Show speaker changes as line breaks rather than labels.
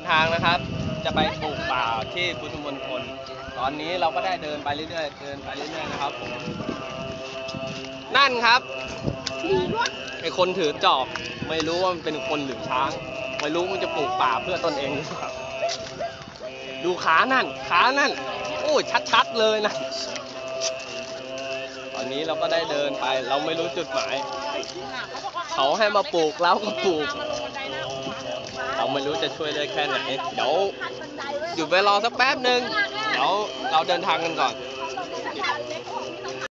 ทางนะครับจะไปปลูกป่าที่พุทธมณฑลตอนนี้เราก็ได้เดินไปเรื่อยๆนะครับผมนั่นครับไอคนถือจอบไม่รู้ว่ามันเป็นคนหรือช้างไม่รู้มันจะปลูกป่าเพื่อตนเองหรือเปล่าดูขานั่นโอ้ชัดๆเลยนะตอนนี้เราก็ได้เดินไปเราไม่รู้จุดหมายเขาให้มาปลูกแล้วก็ปลูกเราไม่รู้จะช่วยได้แค่ไหนเดี๋ยวหยุดไปรอสักแป๊บหนึ่งเดี๋ยวเราเดินทางกันก่อน